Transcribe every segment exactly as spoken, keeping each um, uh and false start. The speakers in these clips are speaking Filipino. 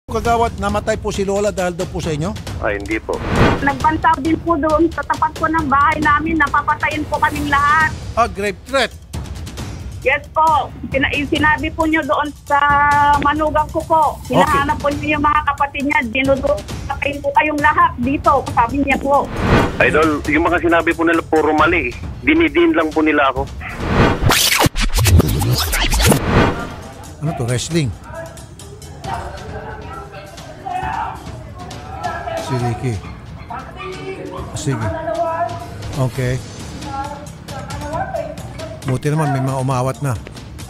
Kagawad, namatay po si Lola dahil daw po sa inyo? Ay, hindi po. Nagbantaw din po doon sa tapat po ng bahay namin. Napapatayin po kaming lahat. Ah, grave threat. Yes po. Sina- sinabi po nyo doon sa manugang ko po. Hinahanap po niyo yung mga kapatid niya. Dinudutayin po kayong lahat dito. Sabi niya po. Idol, yung mga sinabi po nila puro mali. Dinidin lang po nila ako. Ano to? Wrestling? Si Ricky. Sige. Okay. Buti naman may mga umawat na.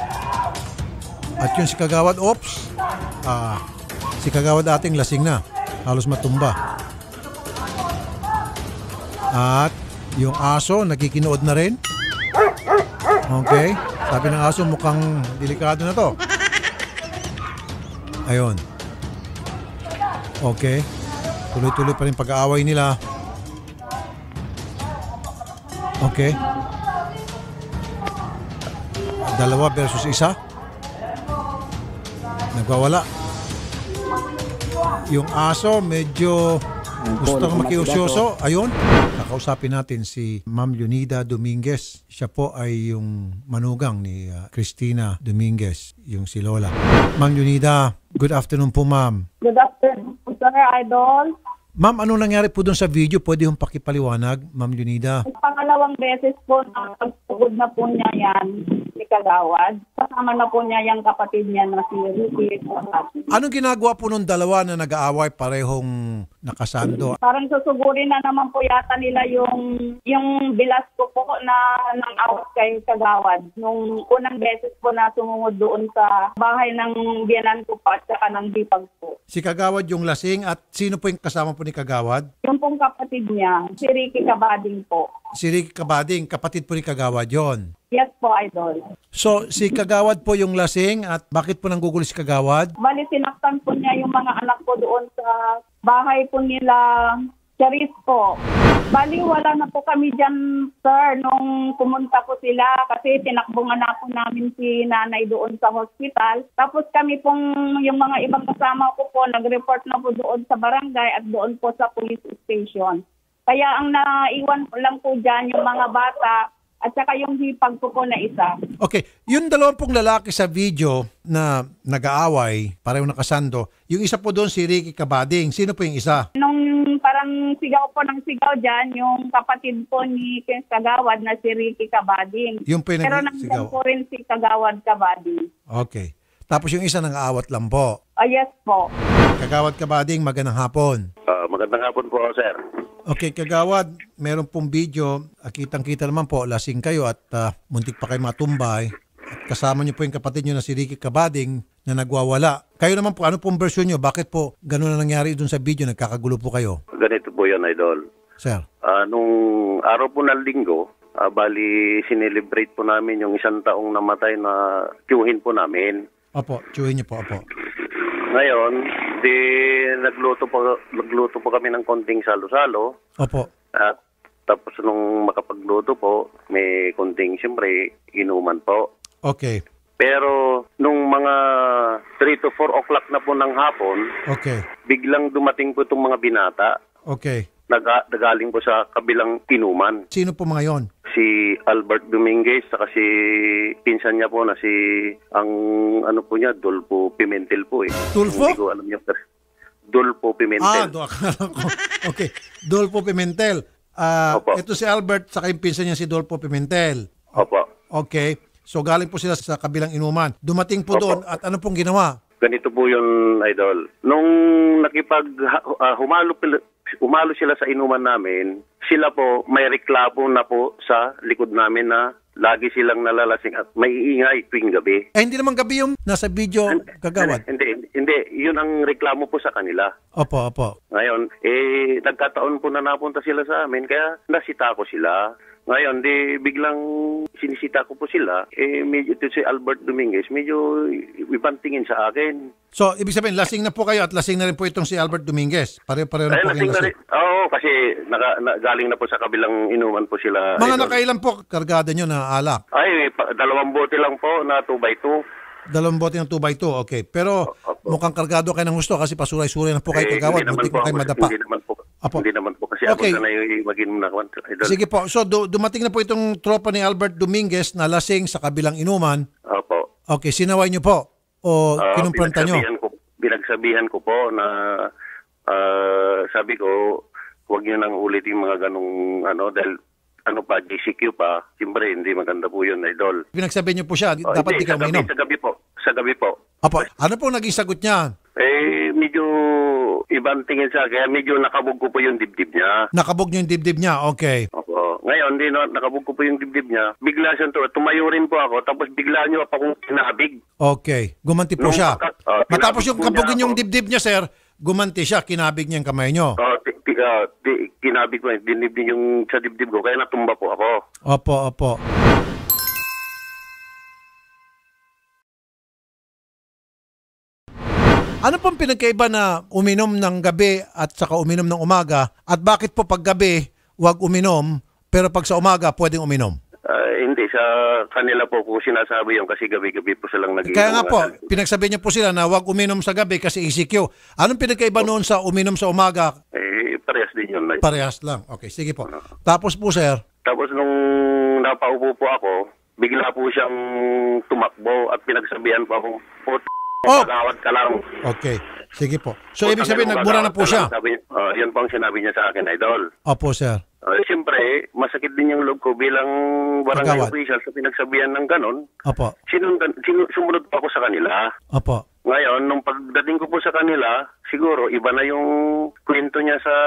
At yun si Kagawad, oops. Ah, si Kagawad ating lasing na. Halos matumba. At yung aso, nagkikinood na rin. Okay. Sabi ng aso, mukhang delikado na to. Ayun. Okay. Tuloy-tuloy pa rin pag-aaway nila. Okay. Dalawa versus isa. Nagwawala. Yung aso medyo gustong makiusyoso. Ayun. Kakausapin natin si Ma'am Leonida Dominguez. Siya po ay yung manugang ni uh, Cristina Dominguez, yung si Lola. Ma'am Leonida, good afternoon po, ma'am. Good afternoon, sir, idol. Ma'am, anong nangyari po doon sa video? Pwede yung pakipaliwanag, Ma'am Leonida? Pangalawang beses po na pagpugod na po niya yan, si Kagawad. Kasama na po niya yung kapatid niya na si Ricky. Anong ginagawa po nung dalawa na nag-aaway parehong nakasando? Parang susugurin na naman po yata nila yung yung bilas ko po na nang awat kay Kagawad. Nung unang beses po na sumungod doon sa bahay ng biyanan ko po at saka ng dipag po. Si Kagawad yung lasing at sino po yung kasama po ni Kagawad? Yung pong kapatid niya, si Ricky Kabading po. Si Ricky Kabading, kapatid po ni Kagawad yon. Yes po, idol. So, si Kagawad po yung lasing at bakit po nanggugulo si Kagawad? Bali, sinaktan po niya yung mga anak ko doon sa bahay po nila, Charis po. Bali, wala na po kami dyan, sir, nung pumunta po sila kasi tinakbungan na po namin si nanay doon sa hospital. Tapos kami pong, yung mga ibang kasama ko po, nag-report na po doon sa barangay at doon po sa police station. Kaya ang naiwan po lang po dyan yung mga bata at saka yung hipag ko po na isa. Okay, yung dalawampung lalaki sa video na nag-aaway, pareho nakasando, yung isa po doon si Ricky Kabading. Sino po yung isa? Nung parang sigaw po ng sigaw dyan, yung kapatid po ni Ken Kagawad na si Ricky Kabading. Yung po yung Pero nag-sigaw. nandiyan po rin si Kagawad Kabading. Okay. Tapos yung isa nang-aawat lang po. Ah, yes po. Kagawad Kabading, magandang hapon. Uh, magandang hapon po, sir. Okay, Kagawad, meron pong video. Kitang-kita naman po, lasing kayo at uh, muntik pa kayo matumbay. At kasama niyo po yung kapatid niyo na si Ricky Kabading na nagwawala. Kayo naman po, ano pong version niyo? Bakit po ganun na nangyari dun sa video? Nagkakagulo po kayo? Ganito po yan, idol. Sir? Uh, nung araw po ng linggo, uh, bali sinelebrate po namin yung isang taong namatay na tiyuhin po namin. Opo, tiyuhin niyo po, opo. Ngayon, di nagluto po, nagluto po kami ng konting salo-salo. Opo. At tapos nung makapagluto po, may konting siyempre inuman po. Okay. Pero nung mga three to four o'clock na po ng hapon, Okay. biglang dumating po itong mga binata. Okay. Naga, nagaling po sa kabilang inuman. Sino po mga yon? Si Albert Dominguez, saka si pinsan niya po na si, ang ano po niya, Dolpo Pimentel po eh. Tulfo? Hindi ko alam niya. Dolpo Ah, Pimentel. do, akala ko. Okay. Dolpo Pimentel. Ah, Opo. ito si Albert, saka yung pinsan niya si Dolpo Pimentel. Opo. Okay. So galing po sila sa kabilang inuman. Dumating po Opo. doon at ano pong ginawa? Ganito po yun, idol. Nung nakipag uh, humalo, humalo sila sa inuman namin, sila po may reklamo na po sa likod namin na lagi silang nalalasing at may iingay tuwing gabi. Eh, hindi naman gabi yung nasa video, Kagawad. Hindi, hindi, hindi. Yun ang reklamo po sa kanila. Opo, opo. Ngayon, eh, nagkataon po na napunta sila sa amin, kaya nasita ko sila. Ngayon, di biglang sinisita ko po sila, eh, medyo ito si Albert Dominguez, medyo ibang tingin sa akin. So, ibig sabihin, lasing na po kayo at lasing na rin po itong si Albert Dominguez. Pareho-pareho na Ay, po lasing kayong na lasing. rin. Oo, kasi naka, na, galing na po sa kabilang inuman po sila. Mga idol. nakailan po kargada nyo na alak? Ay, pa, dalawang bote lang po na two by two. Dalawang bote ng two by two, okay. Pero Opo. mukhang kargado kayo ng gusto kasi pasuray-suray na po kayo Eh, kagawad. hindi naman Muntik po mo kayo ako- madapa. Hindi naman po. Apo. Hindi naman po kasi Okay. ako sanay maging na idol. Sige po. So du- dumating na po itong tropa ni Albert Dominguez na lasing sa kabilang inuman. Opo. Okay, sinaway niyo po o Ah, kinumpranta niyo? pinagsabihan ko, pinagsabihan ko po na ah, sabi ko, huwag niyo nang ulitin mga ganong ano dahil ano pa, G C Q pa. Siyempre, hindi maganda po yun, idol. Pinagsabihan niyo po siya, Oh, dapat hindi, di ka sa gabi, uminom. sa gabi po. Sa gabi po. Apo, ano po naging sagot niya? Eh, medyo ibang tingin sa kaya medyo nakabog ko po yung dibdib niya. Nakabog niyo yung dibdib niya, okay. Opo. Ngayon, di na, nakabog ko po yung dibdib niya. Bigla siya to, tumayo rin po ako, tapos bigla niyo pa akong kinabig. Okay, gumanti po Nung siya. pagka- oh, Matapos yung kinabig po kabugin niya yung ako. dibdib niya, sir, gumanti siya, kinabig niya yung kamay niyo. Oh, ti, ti, ah, ti- kinabig ko, dinib din yung sa dibdib ko, kaya natumba po ako. Opo, opo. Ano pong pinagkaiba na uminom ng gabi at saka uminom ng umaga? At bakit po pag gabi, wag uminom, pero pag sa umaga, pwedeng uminom? Ah, hindi, sa kanila po ko sinasabi yun kasi gabi-gabi po silang nag Kaya nga po, pinagsabi niya po sila na wag uminom sa gabi kasi E C Q. Anong pinagkaiba noon sa uminom sa umaga? Eh, parehas din yun. Like. Parehas lang. Okay, sige po. Tapos po, sir, Tapos nung napaupo po ako, bigla po siyang tumakbo at pinagsabihan po akong, put, Oh! magawad ka lang. okay, sige po. So, ibig sabihin, nagmura na po siya? Sabi, uh, yun po ang sinabi niya sa akin, idol. Opo, sir. Uh, Siyempre, masakit din yung loob ko bilang barangay Kagawad. official sa pinagsabihan ng ganon. Opo, Sinundan, sinu, sumunod pa ako sa kanila. opo. Ngayon, nung pagdating ko po sa kanila, siguro iba na yung kwento niya sa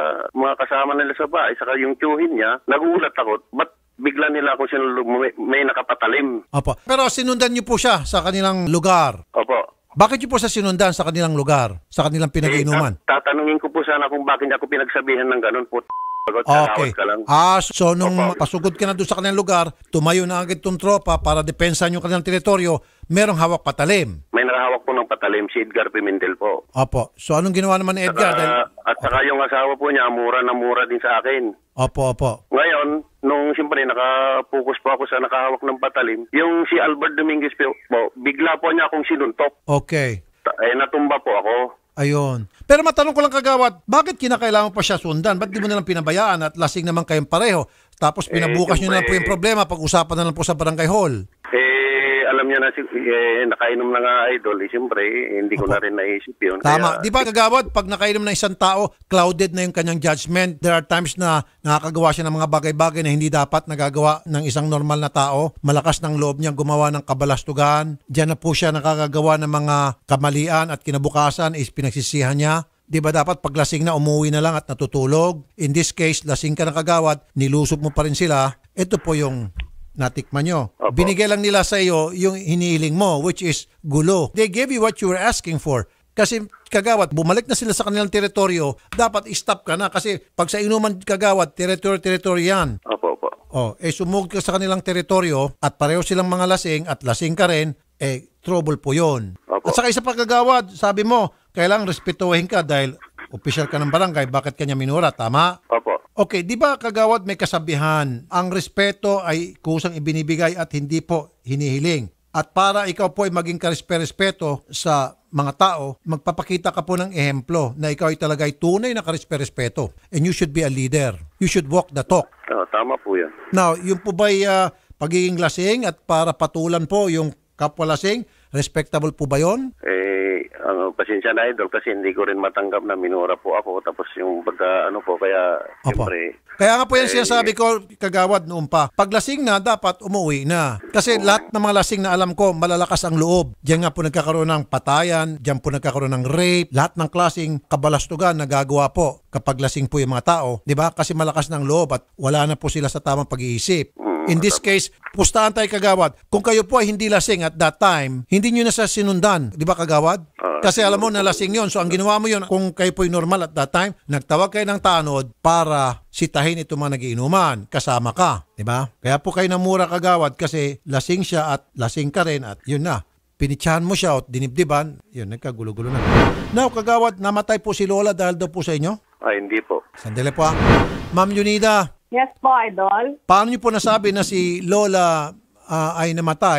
mga kasama nila sa bahay, saka yung tiyuhin niya. Nagulat ako, ba't bigla nila ako sinulog, may, may nakapatalim. Opo. Pero sinundan niyo po siya sa kanilang lugar. Opo. Bakit niyo po siya sinundan sa kanilang lugar? Sa kanilang pinag-iinuman? Eh, tat- tatanungin ko po sana kung bakit niya ako pinagsabihan ng ganun po. Okay. Ka lang. Ah, so nung Opo. pasugod ka na doon sa kanilang lugar, tumayo na agad itong tropa para depensahan yung kanilang teritoryo, merong hawak patalim. May nakahawak po ng patalim, si Edgar Pimentel po. Opo. So anong ginawa naman ni Edgar? Saka, Dahil- at saka yung asawa po niya, mura na mura din sa akin. Opo, opo. Ngayon, nung siyempre nakapokus po ako sa nakahawak ng patalim, yung si Albert Dominguez po, po bigla po niya akong sinuntok. Okay. Ta- Eh, natumba po ako. Ayun. Pero matanong ko lang kagawad, bakit kinakailangan pa siya sundan? Ba't di mo nalang pinabayaan at lasing naman kayong pareho? Tapos pinabukas Eh, nyo na lang po siyempre- yung problema, pag-usapan na lang po sa barangay hall. Eh, alam niya na, si, eh, nakainom na nga idol. Eh, siyempre, eh, hindi ko Opo. na rin naisip yun. Tama. Kaya- Di ba kagawad, pag nakainom na isang tao, clouded na yung kanyang judgment. There are times na nakakagawa siya ng mga bagay-bagay na hindi dapat nagagawa ng isang normal na tao. Malakas ng loob niya gumawa ng kabalastugan. Diyan na po siya nakakagawa ng mga kamalian at kinabukasan is pinagsisihan niya. Di ba dapat paglasing na umuwi na lang at natutulog? In this case, lasing ka na kagawad, nilusog mo pa rin sila. Ito po yung natikman nyo. Opo. Binigay lang nila sa iyo yung hinihiling mo, which is gulo. They gave you what you were asking for. Kasi kagawad, bumalik na sila sa kanilang teritoryo, dapat stop ka na. Kasi pag sa inuman kagawad, teritoryo-teritoryo yan. Opo, opo. Oh, eh sumugod ka sa kanilang teritoryo at pareho silang mga lasing at lasing ka rin, eh trouble po yun. Opo. At saka isa pa kagawad, sabi mo, kailangang respetuhin ka dahil opisyal ka ng barangay, bakit kanya minura, tama? Opo. Okay, di ba kagawad may kasabihan, ang respeto ay kusang ibinibigay at hindi po hinihiling. At para ikaw po ay maging karespe-respeto sa mga tao, magpapakita ka po ng ehemplo na ikaw ay talaga ay tunay na karespe-respeto. And you should be a leader. You should walk the talk. Oh, tama po yan. Now, yung po ba'y ah, pagiging lasing at para patulan po yung kapwa lasing, respectable po ba yun? Eh, ano, pasensya na idol kasi hindi ko rin matanggap na minura po ako tapos yung pagka ano po kaya Opo. siyempre Kaya nga po yan eh, sinasabi ko, kagawad noon pa. Pag lasing na, dapat umuwi na. Kasi lahat ng mga lasing na alam ko, malalakas ang loob. Diyan nga po nagkakaroon ng patayan, diyan po nagkakaroon ng rape, lahat ng klaseng kabalastugan nagagawa po kapag lasing po yung mga tao. Di ba? Kasi malakas ng loob at wala na po sila sa tamang pag-iisip. In this case, pustahan tayo kagawad. Kung kayo po ay hindi lasing at that time, hindi nyo na sa sinundan. Di ba kagawad? Kasi alam mo na lasing yun. So ang ginawa mo yun, kung kayo po ay normal at that time, nagtawag kayo ng tanod para sitahin itong mga nagiinuman. Kasama ka. Di ba? Kaya po kayo namura kagawad kasi lasing siya at lasing ka rin at yun na. Pinitsahan mo siya at dinibdiban, yun, nagkagulo-gulo na. Now, kagawad, namatay po si Lola dahil daw po sa inyo? ay hindi po. Sandali po ah. Ma'am Junida, Yes po, Idol. paano niyo po nasabi na si Lola ah, ay namatay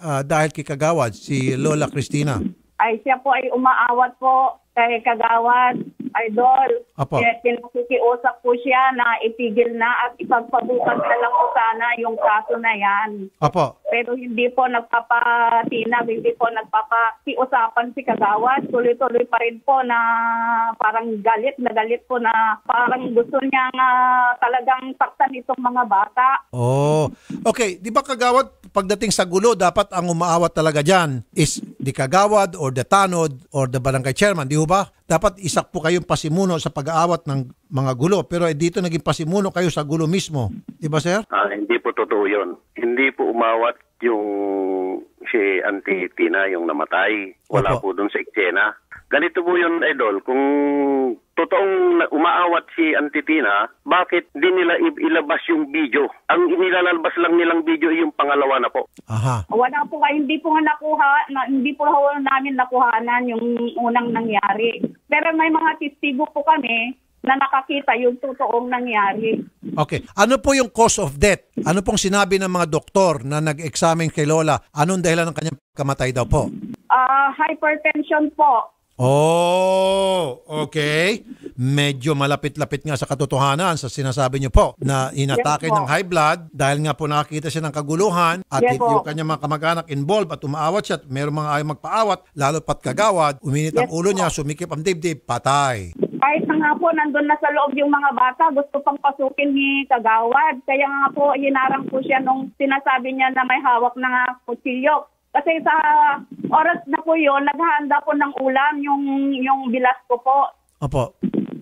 ah, dahil kay Kagawad, si Lola Cristina? Ay siya po ay umaawat po kay Kagawad, Idol. Apo. Kaya pinakikiusap po siya na itigil na at ipagpabukas na lang po sana yung kaso na yan. Opo. Pero hindi po nagpapatinag, hindi po nagpapakiusapan si Kagawad. Tuloy-tuloy pa rin po na parang galit na galit po na parang gusto niya nga talagang saktan itong mga bata. Oh. Okay, di ba Kagawad, pagdating sa gulo, dapat ang umaawat talaga dyan is the Kagawad or the Tanod or the Barangay Chairman, di ba? Dapat isak po kayong pasimuno sa pag-aawat ng mga gulo. Pero eh, dito naging pasimuno kayo sa gulo mismo. Di ba, sir? Ah, hindi po totoo yun. Hindi po umawat yung si Auntie Tina, yung namatay. Wala Opo. po doon sa eksena. Ganito po yun, Idol. Kung totoong na- umaawat si Auntie Tina, bakit di nila i- ilabas yung video? Ang inilalabas lang nilang video yung pangalawa na po. Aha. Wala po kayo, hindi po nga nakuha, na, hindi po namin nakuhanan yung unang nangyari. Pero may mga testigo po kami na nakakita yung totoong nangyari. Okay. Ano po yung cause of death? Ano pong sinabi ng mga doktor na nag-examine kay Lola? Anong dahilan ng kanyang kamatay daw po? Ah, hypertension po. Oh, okay. Medyo malapit-lapit nga sa katotohanan sa sinasabi niyo po na inatake Yes po. ng high blood dahil nga po nakakita siya ng kaguluhan at Yes yung po. kanyang mga kamag-anak involved at umaawat siya at mayroong mga ayaw magpaawat, lalo pat Kagawad, uminit ang Yes ulo po. niya, sumikip ang dibdib, patay. Kahit na nga po, nandun na sa loob yung mga bata, gusto pang pasukin ni Kagawad. Kaya nga po, hinarang po siya nung sinasabi niya na may hawak na nga kutsilyo. Kasi sa oras na po yun, naghahanda po ng ulam yung, yung bilas ko po. Opo.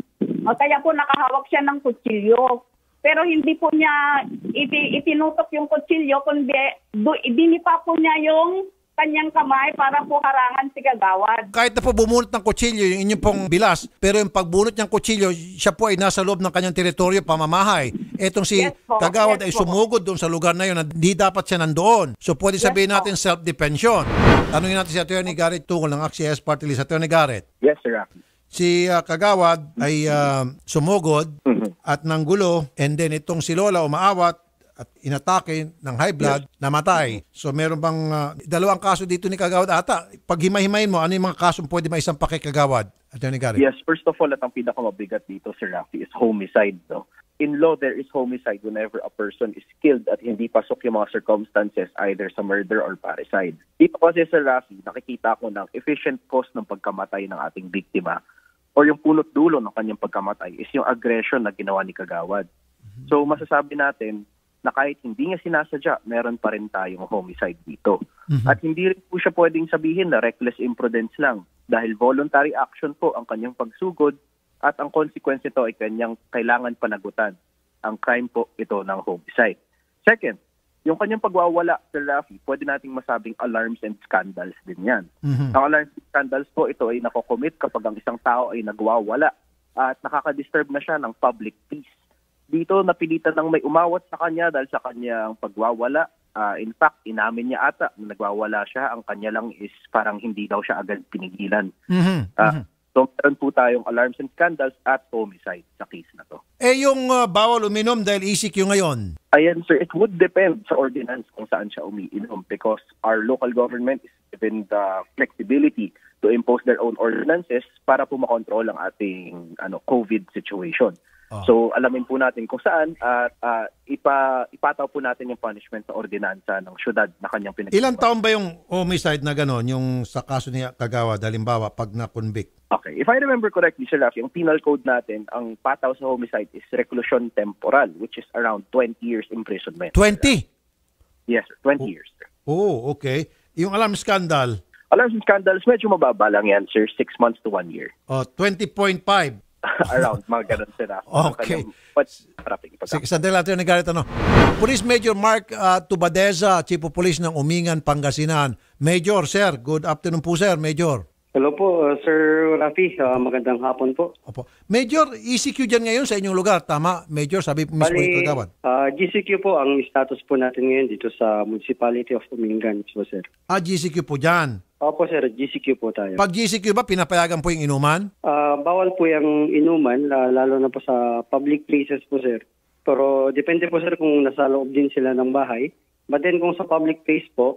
O, kaya po nakahawak siya ng kutsilyo. Pero hindi po niya iti, itinutok yung kutsilyo, kundi do, ibinipa po niya yung kanyang kamay para po harangan si Kagawad. Kahit na po bumunot ng kutsilyo yung inyong pong bilas, pero yung pagbunot niyang kutsilyo, siya po ay nasa loob ng kanyang teritoryo, pamamahay. Etong si Yes po, Kagawad ay yes po. sumugod doon sa lugar na yun na di dapat siya nandoon. So pwede sabihin Yes po. natin self-defense yun. Tanungin natin si Attorney Garrett tungkol ng A C S Party List. Attorney Garrett, Yes, Sir Rafi. si uh, Kagawad ay uh, sumugod at nanggulo, and then itong si Lola umaawat at inatake ng high blood, namatay. So meron bang uh, dalawang kaso dito ni Kagawad ata? Pag himay-himayin mo, ano yung mga kasong pwede maisampa kay Kagawad? Attorney Garrett. Yes, first of all, at ang pinakamabigat dito, Sir Rafi, is homicide. No? In law, there is homicide whenever a person is killed at hindi pasok yung mga circumstances either sa murder or parricide. Dito kasi, Sir Rafi, nakikita ko ng efficient cause ng pagkamatay ng ating biktima or yung punot dulo ng kanyang pagkamatay is yung aggression na ginawa ni Kagawad. So masasabi natin na kahit hindi niya sinasadya, meron pa rin tayong homicide dito. At hindi rin po siya pwedeng sabihin na reckless imprudence lang dahil voluntary action po ang kanyang pagsugod at ang consequence ito ay kanyang kailangan panagutan. Ang crime po ito ng homicide. Second, yung kanyang pagwawala, Sir Rafi, pwede nating masabing alarms and scandals din yan. Mhm. Ang alarms and scandals po, ito ay nakocommit kapag ang isang tao ay nagwawala at nakaka-disturb na siya ng public peace. Dito, napilitan ng may umawat sa kanya dahil sa kanyang pagwawala. Uh, in fact, inamin niya ata na nagwawala siya. Ang kanya lang is parang hindi daw siya agad pinigilan. Mhm. Uh, so, meron po tayong alarms and scandals at homicide sa case na to. Eh yung uh, bawal uminom dahil E C Q ngayon. Ayan, sir, it would depend sa ordinance kung saan siya umiinom because our local government is given the flexibility to impose their own ordinances para po makontrol ang ating ano COVID situation. Oh. So, alamin po natin kung saan at uh, ipa, ipataw po natin yung punishment sa ordinansa ng syudad na kanyang pinag- Ilang taon ba yung homicide na gano'n, yung sa kaso ni Kagawad, halimbawa, pag na-convict? Okay. If I remember correctly, Sir Rafi, yung penal code natin, ang pataw sa homicide is reclusion temporal, which is around twenty years imprisonment. twenty? Yes, sir. twenty years. Sir. Oh, okay. Yung alarm scandal, Alarms and scandals, medyo mababa lang yan, sir. Six months to one year. oh, twenty point five. Around, mga ganun, Sir Rafi. Okay. What's harapin ipagkakita? Sige, sandali natin ni Garrett, ano? Police Major Mark uh, Tubadeza, Chief of Police ng Umingan, Pangasinan. Major, sir. Good afternoon po, sir. Major. Hello po, uh, Sir Rafi. Uh, magandang hapon po. Opo. Major, E C Q dyan ngayon sa inyong lugar. Tama, Major? Sabi mismo ni Bali, Kagawad. uh, G C Q po ang status po natin ngayon dito sa Municipality of Umingan po, sir. Ah, G C Q po dyan. Opo, sir. G C Q po tayo. Pag G C Q ba, pinapayagan po yung inuman? Uh, bawal po yung inuman, la- lalo na po sa public places po, sir. Pero depende po, sir, kung nasa loob din sila ng bahay. But then kung sa public place po,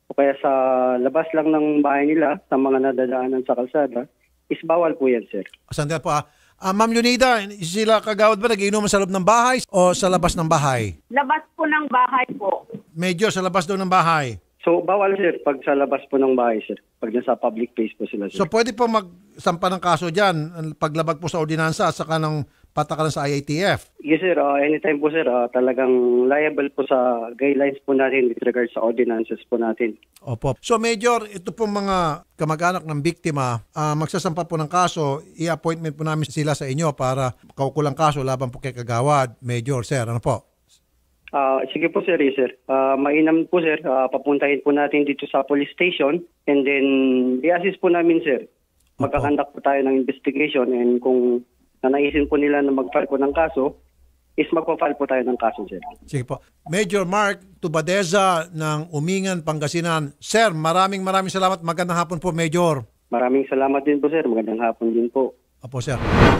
o kaya sa labas lang ng bahay nila, sa mga nadadaanan sa kalsada, is bawal po yan, sir. Sandali po ah. Ah, Ma'am Leonida, sila kagawad ba nagiinuman sa loob ng bahay o sa labas ng bahay? Labas po ng bahay po. Medyo sa labas daw ng bahay. So, bawal, sir, pag sa labas po ng bahay, sir. Pag nasa public place po sila, sir. So pwede po magsampa ng kaso dyan, paglabag po sa ordinansa at saka ng patakaran sa I A T F. Yes, sir. Uh, anytime po, sir. Uh, talagang liable po sa guidelines po natin with regards sa ordinances po natin. Opo. So Major, ito pong mga kamag-anak ng biktima, uh, magsasampa po ng kaso, i-appointment po namin sila sa inyo para kaukulang kaso laban po kay kagawad. Major, sir, ano po? Uh, sige po, sir. Yes, sir. Uh, mainam po, sir. Uh, papuntahin po natin dito sa police station and then i-assist po namin, sir. Magkakandak po tayo ng investigation and kung nanaisin po nila na mag-file po ng kaso, is magpa-file po tayo ng kaso, sir. Sige po. Major Mark Tubadeza ng Umingan, Pangasinan. Sir, maraming maraming salamat. Magandang hapon po, Major. Maraming salamat din po, sir. Magandang hapon din po. Opo, sir.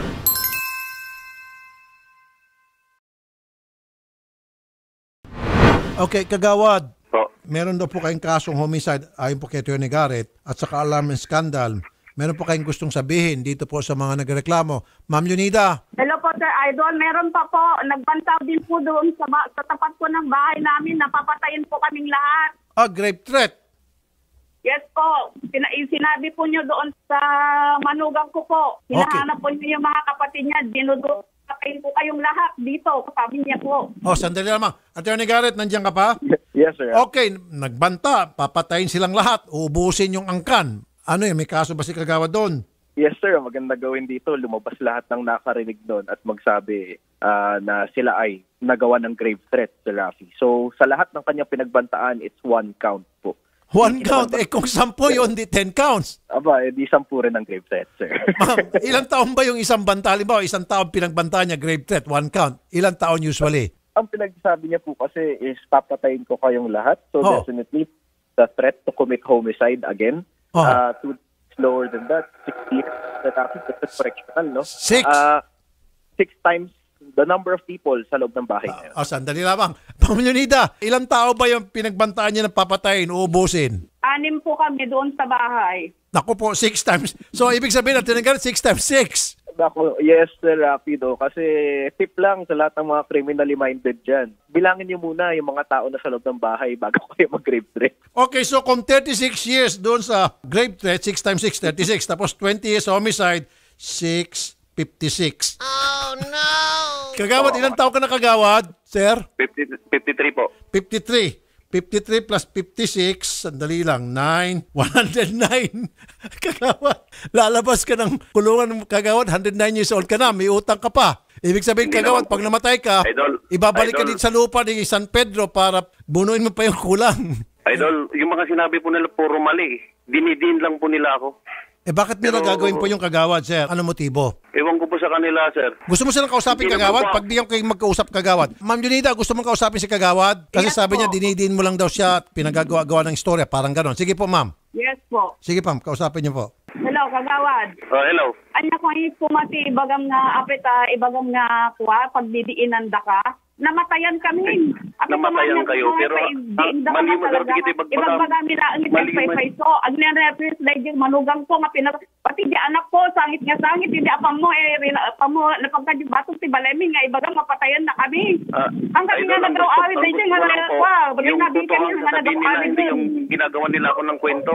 Okay, kagawad. Po. Meron daw po kayong kasong homicide ayon po kay Attorney Garrett at saka alarm and scandal. Meron po kayong gustong sabihin dito po sa mga nagreklamo. Ma'am Leonida. Hello po, Sir Idol. Meron pa po. Nagbantaw din po doon sa, sa tapat po ng bahay namin. Napapatayin po kaming lahat. Ah, grave threat. Yes po. Sina sinabi po nyo doon sa manugang ko po. Hinahanap po nyo yung mga kapatid niya. Dinudo. Patayin po kayong lahat dito. Sabi niya po. Oh, sandali lamang. Attorney Garrett, nandiyan ka pa? Yes, sir. Okay, nagbanta. Papatayin silang lahat. Uubusin yung angkan. Ano yun? May kaso ba si kagawad doon? Yes, sir. Maganda gawin dito. Lumabas lahat ng nakarinig doon at magsabi uh, na sila ay nagawa ng grave threat sa Rafi. So, sa lahat ng kanyang pinagbantaan, it's one count po. One count? Eh, kung sampo yun, di ten counts. Aba, eh, di sampu rin ng grave threat, sir. Ma'am, ilang taon ba yung isang banta? Halimbawa, isang taon pinagbanta niya, grave threat, one count. Ilang taon usually? Ang pinagsabi niya po kasi is papatayin ko kayong lahat. So, Oh. definitely, the threat to commit homicide again. Oh. Uh, two lower than that, six years. That's correctional, no? Six? Uh, six times the number of people sa loob ng bahay na yun. Ah, sandali lamang. Ma'am Leonida, ilang tao ba yung pinagbantaan niya na papatayin, uubusin? Anim po kami doon sa bahay. Naku po, six times. So, ibig sabihin natin, six times six. Ako, yes, sir, Rapido. Kasi tip lang sa lahat ng mga criminally minded dyan. Bilangin niyo muna yung mga tao na sa loob ng bahay bago kayo mag-grave threat. Okay, so kung thirty-six years doon sa grave threat, six times six, thirty-six. Tapos twenty years homicide, six, fifty-six. Oh, no! Kagawad, ilang tao ka na kagawad, sir? fifty, fifty-three po. fifty-three. fifty-three plus fifty-six, sandali lang, nine, one hundred nine. Kagawad, lalabas ka ng kulungan ng kagawad, one hundred nine years old ka na, may utang ka pa. Ibig sabihin, Hindi kagawad, naman po. pag namatay ka, Idol, ibabalik ka Idol. din sa lupa ni San Pedro para bunuin mo pa yung kulang. Idol, yung mga sinabi po nila puro mali. Dinidin lang po nila ako. Eh bakit nila Pero- gagawin po yung kagawad, sir? Ano motibo? Ewan ko po sa kanila, sir. Gusto mo silang kausapin Hindi kagawad? naman po. Pagbigyan ko kayong magkausap kagawad. Ma'am Junida, gusto mong kausapin si kagawad? Kasi Yes sabi niya, po. dinidin mo lang daw siya at pinagagawa-gawa ng istorya. Parang ganon. Sige po, ma'am. Yes po. Sige, ma'am. Kausapin niyo po. Hello, kagawad. Oh, hello. Anya ko ay pumati ibagam nga apit ah, ibagam nga kuha pagdidiinan da ka. Namatayan kami. Apit namatayan naman kayo, nga, pero, eh, ah, diin da ka mali mo daw talaga. kita ibagbagam. Ibagbagam nila ang Mali mo- ipay so agnen-reference like yung manugang ko nga pinag pati di anak ko sangit nga sangit hindi apam mo eh rina- apam mo napagkadibato si Balemi nga ibagam mapatayan na kami. Ah, ang kami Idol, nga ang nagaw gusto- awit ang dahil gusto nga ko lang po, wow bagay yung na di kami totoong nga sasabihin nagaw nila, awit hindi yung ginagawa nila ako ng kwento.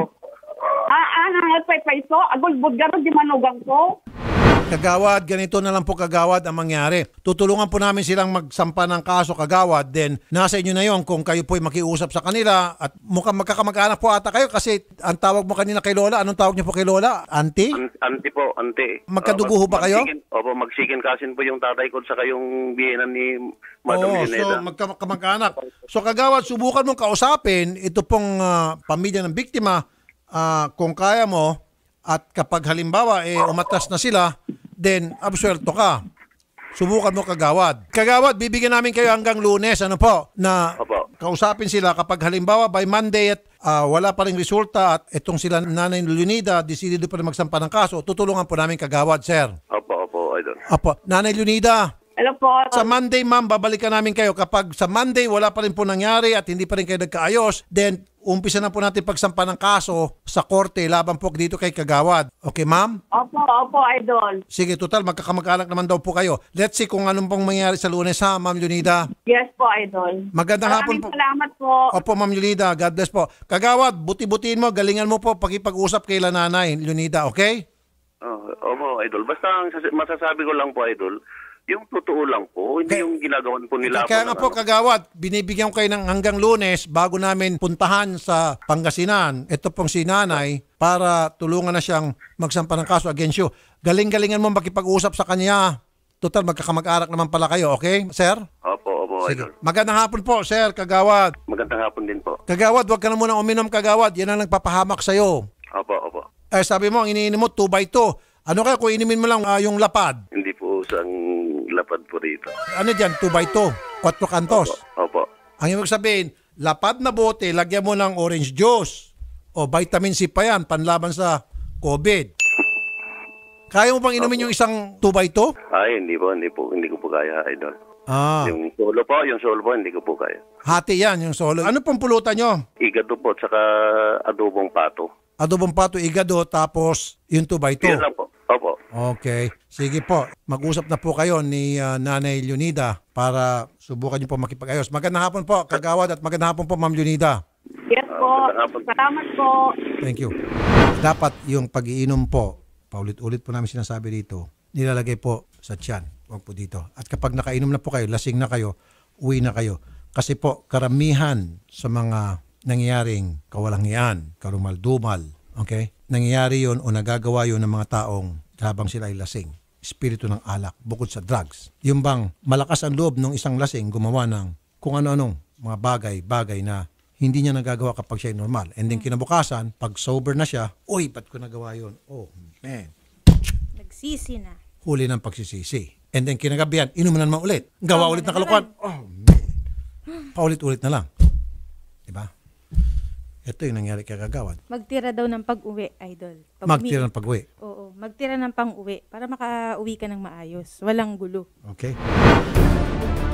Ah, ah, nangat pay so agol budgaro di manugang ko. Kagawad, ganito na lang po kagawad ang mangyari. Tutulungan po namin silang magsampa ng kaso kagawad. Then, nasa inyo na yon kung kayo po'y makiusap sa kanila. At mukhang magkakamag-anak po ata kayo kasi ang tawag mo kanina kay Lola. Anong tawag niyo po kay Lola? Auntie? An- Auntie po, auntie. Magkadugo ho ba kayo? magsikin- Opo, magsikin kasin po yung tatay ko saka yung biyenan ni Madam Oo, Juneda. so magkakamag-anak. So kagawad, subukan mong kausapin ito pong ah, pamilya ng biktima ah, kung kaya mo at kapag halimbawa eh, umatras na sila, then absuelto ka. Subukan mo kagawad. Kagawad, bibigyan namin kayo hanggang Lunes, ano po, na Opo. kausapin sila kapag halimbawa by Monday at ah, wala pa ring resulta at itong sila Nanay Leonida, decidido pa rin magsampa ng kaso, tutulungan po namin kagawad, sir. Opo, opo, idol. Apo, Nanay Leonida, Hello po. sa Monday, ma'am, babalikan namin kayo. Kapag sa Monday, wala pa rin po nangyari at hindi pa rin kayo nagkaayos, then umpisa na po natin pagsampa ng kaso sa korte laban po dito kay Kagawad. Okay, ma'am? Opo, opo, Idol. Sige, total, magkakamag-anak naman daw po kayo. Let's see kung anong pong mangyari sa Lunes, ha, Ma'am Leonida? Yes po, Idol. Magandang hapon Maraming po. salamat po. Opo, Ma'am Leonida. God bless po. Kagawad, buti-butiin mo, galingan mo po pag-ipag-usap kay Nanay Leonida, okay? Oh, opo, idol. Basta ang sas- masasabi ko lang po, idol, yung totoo lang po, hindi Kaya- yung ginagawan po nila. Kaya nga ng po, ano. Kagawad, binibigyan ko kayo ng hanggang Lunes bago namin puntahan sa Pangasinan. Ito pong si Nanay para tulungan na siyang magsampa ng kaso against you. Galing-galingan mo makipag-usap sa kanya. Total, magkakamag-arak naman pala kayo, okay, sir? Opo, opo, Sige. idol. Magandang hapon po, sir, Kagawad. Magandang hapon din po. Kagawad, wag ka na muna uminom, Kagawad. Yan ang nagpapahamak sa'yo. Opo, opo. Eh, sabi mo, ang iniinom mo, two by two. Ano kaya kung inimin mo lang ah, yung lapad? Hindi po sang lapad po rito. Ano dyan, two by two? Quatro cantos. Opo. Ang ibig sabihin, lapad na bote, lagyan mo ng orange juice. O vitamin C pa yan, panlaban sa COVID. Kaya mo bang inumin yung isang two by two? Ay, hindi po, hindi po, hindi ko po kaya, idol. Ah, Yung solo po, yung solo po, hindi ko po kaya. hati yan, yung solo. Ano pong pulutan nyo? Igado po, tsaka adobong pato. Adobong pato, igado, tapos yung two by two. Yan lang po. Opo. Okay. Sige po. Mag-usap na po kayo ni ah, Nanay Leonida para subukan niyo po makipag-ayos. Magandang hapon po, Kagawad, at magandang hapon po, Ma'am Leonida. Yes po. magandang hapon. Salamat po. Thank you. Dapat yung pag-iinom po, paulit-ulit po namin sinasabi dito, nilalagay po sa tiyan. Huwag po dito. At kapag nakainom na po kayo, lasing na kayo, uwi na kayo. Kasi po, karamihan sa mga nangyayaring kawalangian, karumal-dumal, okay? Nangyayari yon o nagagawa yon ng mga taong habang sila ay lasing. Espiritu ng alak, bukod sa drugs. Yung bang malakas ang loob ng isang lasing gumawa ng kung ano-anong mga bagay-bagay na hindi niya nagagawa kapag siya ay normal. And then kinabukasan, pag sober na siya, uy, ba't ko nagawa yun? Oh, man. Nagsisi na. Huli ng pagsisisi. And then kinagabihan, inuman na naman ulit. Gawa ulit ng kalokohan. Oh, man. Paulit-ulit na lang. Diba? Ito yung nangyari kay Kagawad. Magtira daw ng pag-uwi, idol. Pag Magtira ng umi- pag-uwi. Oo, magtira ng pang-uwi para makauwi ka ng maayos. Walang gulo. Okay?